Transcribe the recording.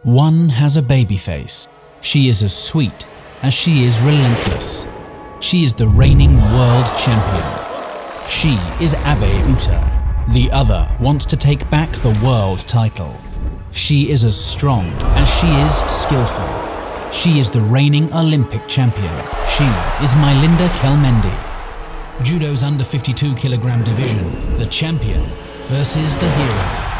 One has a baby face. She is as sweet as she is relentless. She is the reigning world champion. She is Abe Uta. The other wants to take back the world title. She is as strong as she is skillful. She is the reigning Olympic champion. She is Majlinda Kelmendi. Judo's under 52 kilogram division, the champion versus the hero.